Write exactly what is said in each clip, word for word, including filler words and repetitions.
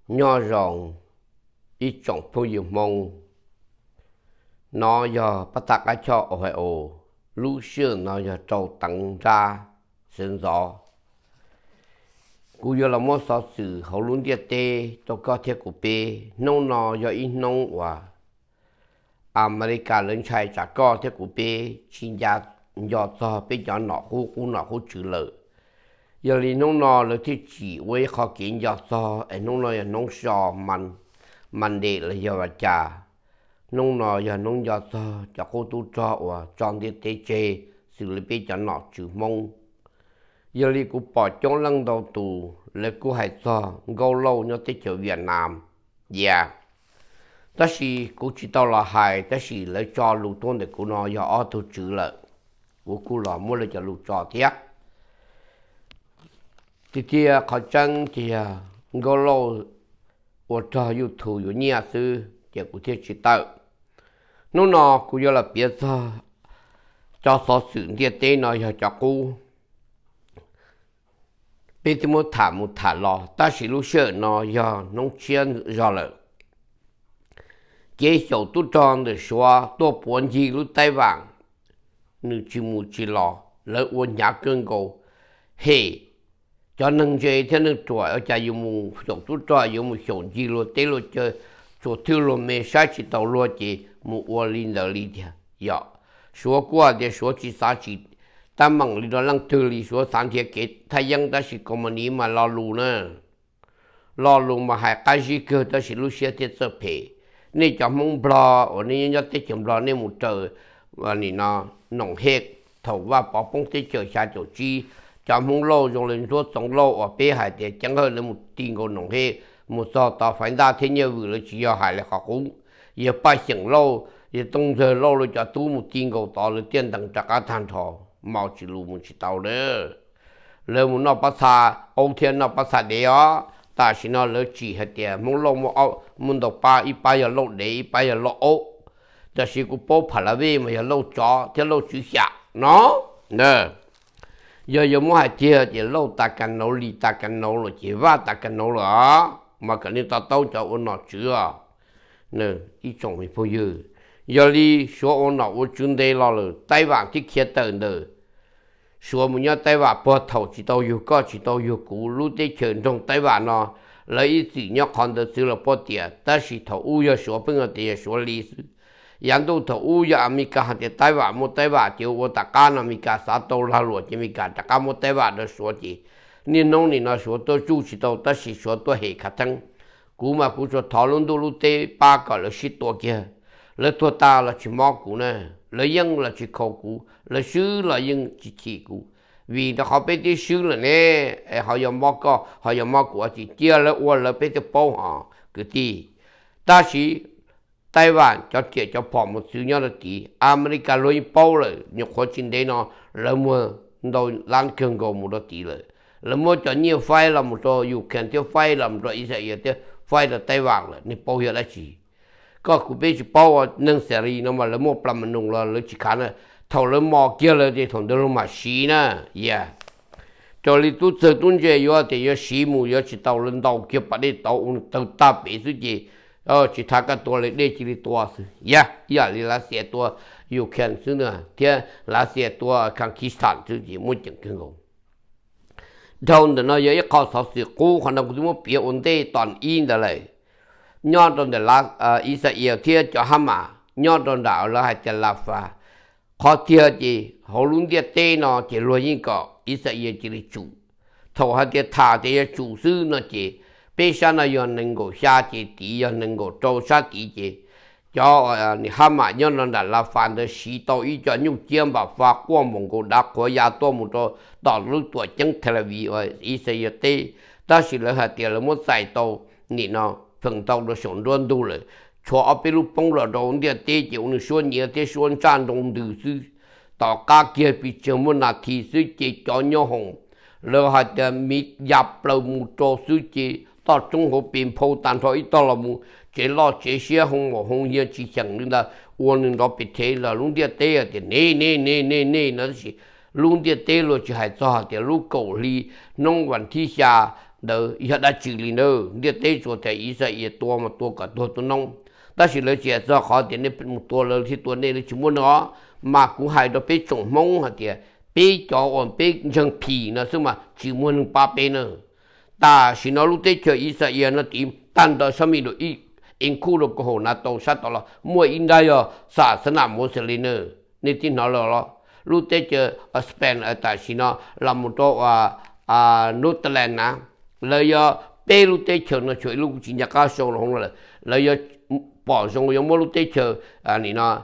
nhỏ rộng ít trọng phong yêu mong nó giờ bắt ta cái cho ở hệ ổ lũ xưa nó giờ trâu tăng ra sinh gió cú giờ là một số sự hậu luôn địa tê cho có thể của bê nông nó giờ ít nông và America lên chạy trả có thể của bê xin gia giờ cho bê cho nó cú cú nó cú chữ lợi giờ thì nông nó là thì chỉ với khó kiến giờ cho anh nông nó là nông sò man man để là giờ và trà nông nó giờ nông giờ cho cho cô tu cho và chọn địa tê chê xử lý bê cho nó chữ mông giờ thì cũng bỏ trong lần đầu tù là cũng hay cho gấu lâu nhớ tới chỗ Việt Nam yeah đó là cũng chỉ tao là hay đó là lấy cho lũ tôn để cũng nói giờ ở tu chữ lợi của cũng là mua lấy cho lũ cho tiếc thì thì khó chăng thì gấu lâu ở cho YouTube ở nhà sư chỉ cũng thiết chỉ tạo nó nó cũng giờ là biết cho cho số sự địa tê nó giờ cho cô bây giờ một thả một thả lò ta chỉ lúc sợ nó giờ nông chiến rồi là cái số tu tròn để xóa tu bốn gì lúc tay vàng nữ chỉ một chỉ lò lỡ uốn nhát cơn cầu hệ cho nên chơi theo nên tuổi ở nhà dùng một số tu tròn dùng một số gì luôn tê luôn chơi số thứ luôn mấy sai chỉ tàu luôn chỉ một uốn linh đời linh thiệt giờ số qua để số chỉ sai chỉ ta mong lý đó lăng từ lý số sáng thiệt kết thay yang ta chỉ có một niệm mà lo lù nữa lo lù mà hai cái gì cơ ta chỉ lúc xưa tiết sơ phê nên cho mong bò ở nên nhớ tiết chấm bò nên một trời và nên nó nồng hết thầu và bỏ bông tiết trời xa chỗ chi cho mong lâu dùng lên số sống lâu ở bên hải để chẳng hơn là một tiền của nồng hết một số tao phải ra thế nhiều vừa là chỉ ở hải là khó cũng giờ ba sinh lâu giờ tung giờ lâu rồi cho tu một tiền của tao là tiền đằng chắc cả than thọ mau chỉ lù một chỉ tàu nữa lời muốn nó bắt xa ông thiên nó bắt xa đấy á ta chỉ nó lời chỉ hết tiền muốn lâu muốn ao muốn đọc ba ít ba giờ lâu đấy ít ba giờ lâu ô ta chỉ có bố phải là vì mà giờ lâu chó thế lâu chữ xạ nó nè giờ giờ muốn hai chia chỉ lâu ta cần nấu lì ta cần nấu rồi chỉ va ta cần nấu rồi mà cái này ta tao cho ông nó chưa nè ít trong mình bây giờ giờ đi số ông nó ở trên đây là tay vàng thì kia tận nữa số mình nhớ tay vàng bớt thầu chỉ tao yêu có chỉ tao yêu cũ lúc đấy chuyện trong tay vàng nó lấy gì nhớ còn được sự là bớt tiền ta chỉ thầu u yêu số bên ở đây số lý sự yang đâu thầu u yêu America hạt tay vàng một tay vàng chiều ở tất cả America sát đâu là luôn chỉ America tất cả một tay vàng đó số gì nên nông nên nó số tôi chú chỉ tao ta chỉ số tôi hệ khả năng cũ mà cũ số thảo luận đâu lúc đấy ba cái là shitตัวkia lời tua ta là chỉ mò cũ nè lời dân là chỉ khâu cũ lời sư là dân chỉ chỉ cũ vì nó họ biết đi sư là nè họ dùng mò co họ dùng mò cũ chỉ chia là uo là biết được bao họ cái gì ta chỉ Đài Loan cho chia cho bỏ một số nhau là tí America lôi bao rồi nhục khó trên đây nó là mua đâu lan cường cầu một đó tí rồi là mua cho nhiều file là một số you can tiêu file làm rồi ý sẽ tiêu file là Đài Loan rồi nên bao giờ là chỉ có cụ bây giờ bao nâng series nó mà là một làm nông là là chỉ khá là thầu là mò kia là để thằng đó mà xí nè yeah cho nên tôi giờ tôi chơi yo thì yo xí mù yo chỉ tàu lên tàu kia bắt đi tàu tàu ta bị cái gì ờ chỉ thà cáiตัวเล็กๆchỉตัวสิyeah yeah là lá xeตัวอยู่แค่ซึ่งเนี่ยที่lá xeตัวคังคิสตันซึ่งที่มุ่งจังกันกูดาวน์เดี๋ยวนี้ยังเขาสอบสิกูคนนั้นกูจะมาเปลี่ยนวันเดย์ตอนอินเดเลยย้อนตอนเดลาเอ่ออิสราเอลที่จะฮามาย้อนตอนดาวแล้วให้จะลาฟ้าเขาเที่ยวจีเขาลุงเดียเต้เนาะจีรวยยิ่งก็อิสราเอลจีริจูถ้าเขาเดียท่าเดียจูซื้อเนาะจีbây giờ nó còn能够下节底，又能够做下底节，叫呃你蛤蟆要能在那反的洗到一家用肩膀发光蒙古打国家多么多道路多整 television 一些也对，但是了还点了么在到你呢碰到了上乱度了，说阿比鲁崩了到你对就你说你的说战斗的是到家kia bị chấm một là thì sư chỉ cho nhau hồng,了还点米入了木做sư chỉ到中国边铺单说一到了木，这老这些红毛红叶之前领的，我领导别提了，弄点对的，那那那那那那是弄点对了就还做的，如狗里弄完底下 đó giờ đã chỉ lý nữa địa tế cho thấy ý sẽ ý tua mà tua cả tua tua nông ta chỉ lấy chuyện do khó tiền này một tua lớn thì tua này là chỉ muốn nó mà cũng hay đó bị trồng mông hả tiệt bị cho ổn bị chân pì nữa chứ mà chỉ muốn ba bên nữa ta chỉ nói lúc tế cho ý sẽ ý nó tìm tan đó sao mình được ý in khu được cổ na tàu sát đó là mua in đây rồi xã sẽ làm mua sẽ lên nữa nên tin nó là lúc tế cho ở Spain ở tại chỉ nó làm một chỗ à à Netherlands nè lời giờ bé lúc tế cho nó chơi lúc chỉ nhà cá sấu là không là lời giờ bỏ xong rồi mua lúc tế cho à nị nó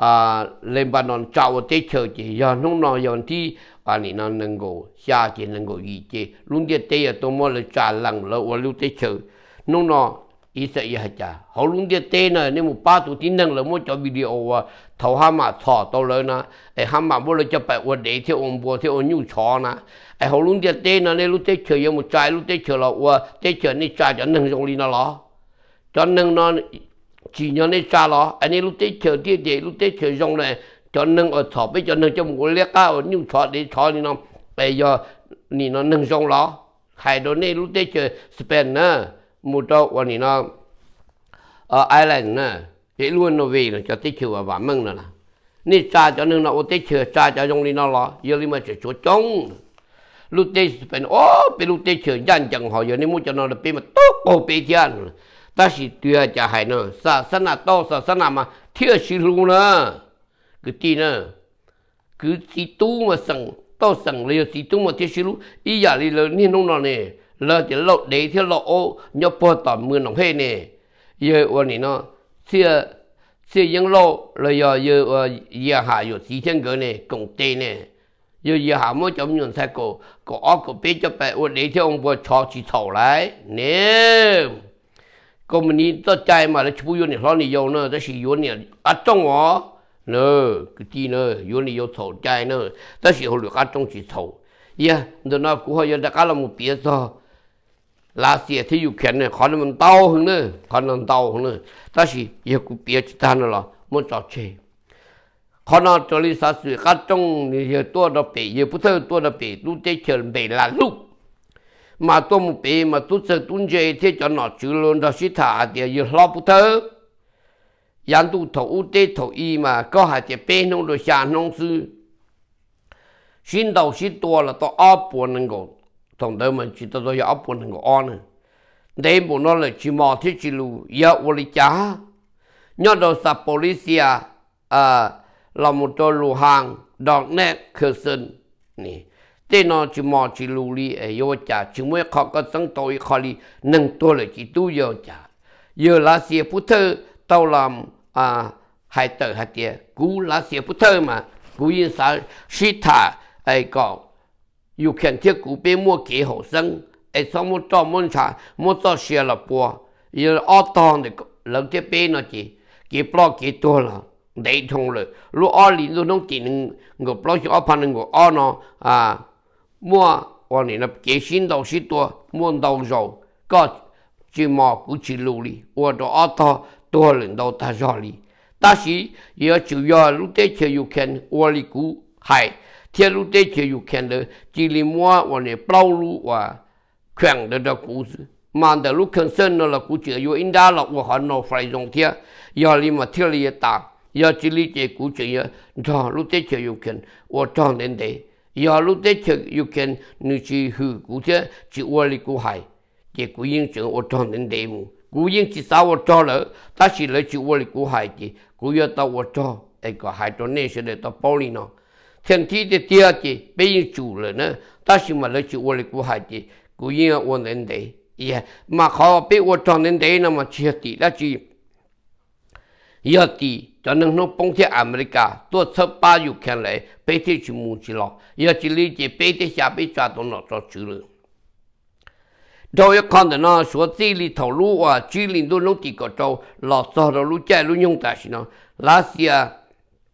à Lebanon trao tế cho chỉ giờ nông nó giờ thì à nị nó nâng cổ xa chỉ nâng cổ gì chứ lúc tế tế ở tôi mua là trả lằng là ở lúc tế cho nông nó ý sẽ ý hết cha họ luôn địa tên này nếu một ba tuổi tin năng là muốn cho video à thầu ham mà thọ tao lên na ai ham mà bữa cho bài ôn để theo ông bùa theo ông nhu chó na ai họ luôn địa tên này lúc tết chơi một trái lúc tết chơi là ua tết chơi này trái cho năng trong đi nó lo cho năng nó chỉ nhớ này trái lo anh ấy lúc tết chơi thì để lúc tết chơi trong này cho năng ở thọ bây cho năng cho một liếc cao nhu chó để chó đi nó bây giờ ni nó năng trong lo hai đứa này lúc tết chơi Spain nè một chỗวันนี้เนาะเอ่อไอร์แลนด์นะเดี๋ยวล้วนโนเวย์จะติดเชื้อว่ามึงนั่นนะนี่จ่าจะนึงนะโอติดเชื้อจ่าจะยงลีนอละเยอะเลยมาจะชัวจงลูกเตสเป็นโอ้เป็นลูกเตเชื้อยันจังหอยอย่างนี้มุจนอนเป็นมาตุ๊กโอเปียนแต่สิตัวจะให้เนาะศาสนาโตศาสนามาเที่ยวสิรู้นะคือที่นะคือสิตู้มาสั่งโตสั่งเลยสิตู้มาเที่ยวสิรู้อีอย่างนี้เลยนี่น้องนอนเนี่ยเราจะลดเดี๋ยวที่เราโอ้ยพอต่อมือหนองเฮเนี่ยเยอะวันนี้เนาะเสียเสียยังโลเราเยอะเยอะเยอะหาอยู่สี่เช่นกันเนี่ยกงเตเนี่ยเยอะเยอะหาไม่จำนวนใช่ก็ก็ออกก็ไปจะไปวันเดี๋ยวที่องค์บัวชอชีเท่าไรเนี่ยก็มันนี้ตั้งใจมาแล้วช่วยอยู่เนี่ยเราเนี่ยโยนเนอะแต่สิโยนเนี่ยอัดจ้องหรอเนอะคือที่เนอะโยนเนี่ยโยนเท่าใจเนอะแต่สิเขาเหลืออัดจ้องชีเท่าเยอะเดี๋ยวน่ะกูเขาจะได้การละมุเปียซอลาเซียที่อยู่แค่เนี่ยขอนมันเต้าหึงเนี่ยขอนมันเต้าหึงเนี่ยแต่สิยังกูเปียจิตานั่นละมันจ่อเชขอนจริสาสุกัดจงเนี่ยตัวเราเปียพุทธตัวเราเปียตู้เตเชลเบลาลูกมาตัวมุเปียมาตู้เสตุนเจที่จะหนอจุลนดสิธาเดียยลอพุทธยันตู้ถอุเตถอีมาก็หาจะเป็นนงโดยชานงซื้อสินดาวสิตัวละตัวอ้อปวนนึงก่อน同他们知道都有一半能够安呢，你不能来去马蹄之路，要我的家，要到萨波利西亚啊，เราหมดตัวลูหางดอกแนกคือซึ่งนี่แต่นอจิมาจิลูลีเอโยจ่าจิมวยเขาก็ตั้งตัวอีกคนลีหนึ่งตัวเลยจิตู้โยจ่าเยอะลาเสียพุทธเต้าลำอ่าให้เตอให้เตียกูลาเสียพุทธมากูยินสาชิตาไอ้ก็อยู่แค่เที่ยวกูเป็นมัวเกี่ยวซึ่งไอ้สมมติต่อมันชามันต่อเสียละปัวเยอะอ้อตอนเด็กหลังจะเป็นนะจีเกี่ยวปลอกเกี่ยวตัวละได้ทงเลยรู้อ้อลีรู้น้องตีนึงก็ปลอกจะอ้อพันนึงก็อ้อเนาะอ่ามัววันนี้นะเกี่ยวสินดาวสิตัวมัวดาวโจก็จีมากูจีลูลีว่าตัวอ้อต่อตัวหนึ่งดาวตาจอลี但是也主要路得去有看我哩股还天路得去有看的，这里么我呢包路哇，看的的股子，慢的路看深了了，估计有应该了，我还拿回用天，要里么天里也大，要这里这估计也，这路得去有看，我装点的，要路得去有看，你去去估计就我哩股还，这股影响我装点的么？股影至少我做了，但是来就我哩股还的。กูอยากตัววัดจ่อไอ้ก็หายตัวนี้เสด็จตัวปอลีเนาะเทียนที่เดียร์จีไปยิงจู่เลยนะแต่สิมาเลยจู่วันเลยกูหายจีกูยิงวันนั้นเดียมาเขาไปวัดจ่อนั้นเดียนะมาเชียตีแล้วจียอดตีจนนึงน้องปงที่อเมริกาตัวเธอป้าอยู่แค่ไหนไปที่ชิมูจิลอยากจีลีจีไปที่ชาไปจ่าตัวหนอตัวจู่เลยเราอยาก看的呢，说这里头路啊，这里都弄几个州，老早的路在路用的是呢，那些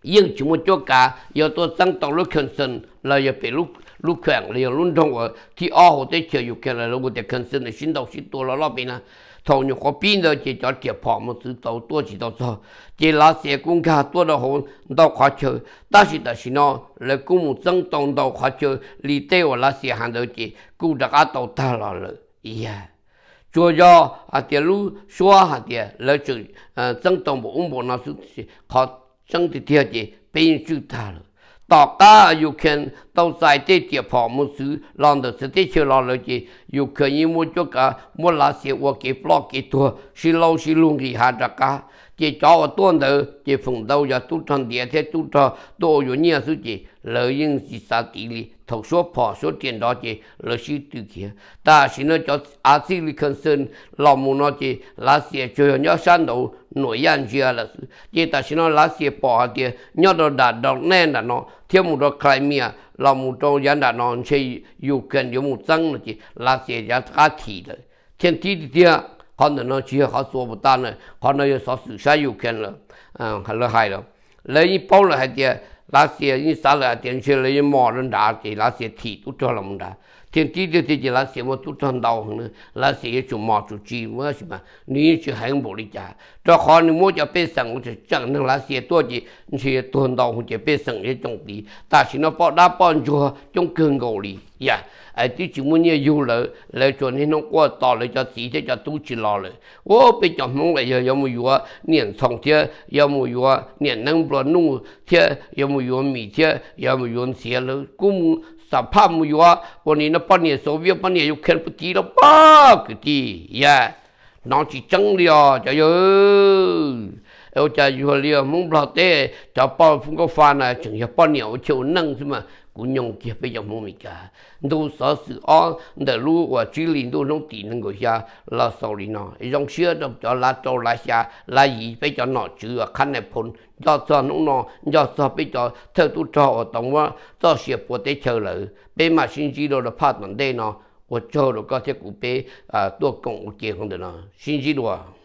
nhưng chúng một chỗ cả giờ tôi tăng tàu lúc khẩn sinh là giờ bị lúc lúc khỏe là giờ lúc trong ở thì ở hồ tây chờ dục cái là lúc để khẩn sinh là xin đầu xinตัว了边呢，头你和边的就叫铁跑么子到多几到做，这那些公家多的好到花球，但是但是呢，来公母增动到花球，里对我那些喊到这，顾着个到大了了，呀。主要啊，这路说下的，来就呃，增动不稳不那是靠整的条件被人知道了。大家有看到在这地方么事，让的是这些老了的，有可以么这个么那些我给不给多，是老是容易下这个。这找我多的，这风到呀，都成地铁都着都有年数的，老人是啥地里，头说跑说电脑的，老是对起。但是呢，叫阿西里肯生老母那的那些就要要山头诺样子了是，这但是呢那些跑的，要到达到那的呢，天母到开面，老母到人的呢，是有跟有母争了的，那些家他提的，天提的天。可能呢，只好做不到呢，可能有少数下有看了，嗯，很厉害了。那一包了还得那些你啥了，电视了一毛人打的那些题都做了么的，天地的这些那些我都看到呢，那些也就毛主席我什么，你去很不理解。这好你我就别生，我就讲那那些多的，你去多到我就别生一种的，但是呢，包那帮助种更高的呀。哎，这就么呢有了，来做那种过到了叫直接叫都知道了。我被讲蒙了要要么有啊年长天，要么有啊年能不弄天，要么有米天，要么有些了，公啥怕么有啊？我你那半年手边半年又看不低了吧？个的呀，拿起整了，加油！我家有了蒙不了的，就包封个饭呢，整下半年我就弄什么。姑娘kia bây giờ mua mình cả, đâu sợ sự on, để lu và chỉ liền đâu nông tiền nông người xa là sau đi nó, trong xưa đâu cho là cho là xa là gì bây giờ nó chữ khăn này phun, cho cho nông nó, cho cho bây giờ theo tu cho ở đồng quá, cho xếp bộ để chờ lợi, bây mà xin chỉ đâu là phát vấn đề nó, 我做了个这股被啊多工结婚的呢，星期六啊。